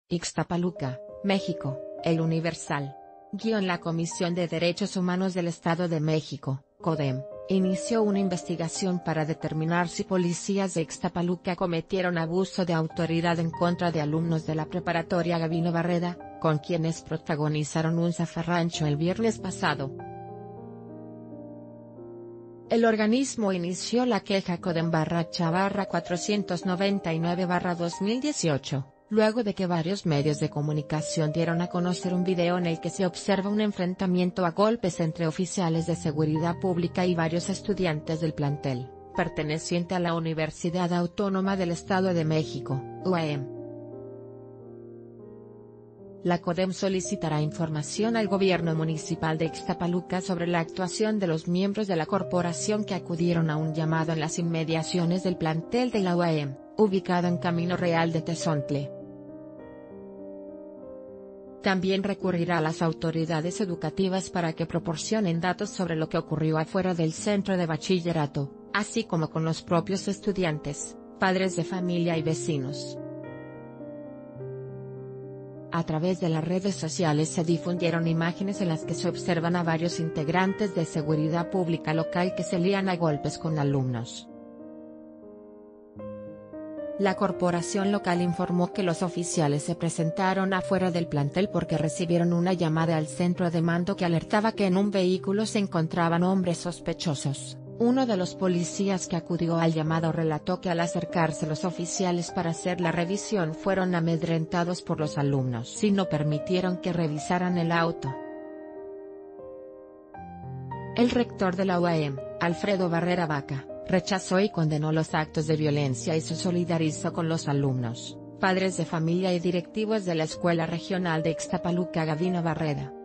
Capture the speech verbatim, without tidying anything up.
Ixtapaluca, México, El Universal. Guión La Comisión de Derechos Humanos del Estado de México, CODEM, inició una investigación para determinar si policías de Ixtapaluca cometieron abuso de autoridad en contra de alumnos de la preparatoria Gavino Barreda, con quienes protagonizaron un zafarrancho el viernes pasado. El organismo inició la queja CODEM barra cha barra cuatrocientos noventa y nueve barra dos mil dieciocho. Luego de que varios medios de comunicación dieron a conocer un video en el que se observa un enfrentamiento a golpes entre oficiales de seguridad pública y varios estudiantes del plantel, perteneciente a la Universidad Autónoma del Estado de México, U A M. La CODEM solicitará información al gobierno municipal de Ixtapaluca sobre la actuación de los miembros de la corporación que acudieron a un llamado en las inmediaciones del plantel de la U A M, ubicado en Camino Real de Tezontle. También recurrirá a las autoridades educativas para que proporcionen datos sobre lo que ocurrió afuera del centro de bachillerato, así como con los propios estudiantes, padres de familia y vecinos. A través de las redes sociales se difundieron imágenes en las que se observan a varios integrantes de seguridad pública local que se lían a golpes con alumnos. La corporación local informó que los oficiales se presentaron afuera del plantel porque recibieron una llamada al centro de mando que alertaba que en un vehículo se encontraban hombres sospechosos. Uno de los policías que acudió al llamado relató que al acercarse los oficiales para hacer la revisión fueron amedrentados por los alumnos y no permitieron que revisaran el auto. El rector de la U A M, Alfredo Barrera Baca, rechazó y condenó los actos de violencia y se solidarizó con los alumnos, padres de familia y directivos de la Escuela Regional de Ixtapaluca Gavino Barreda.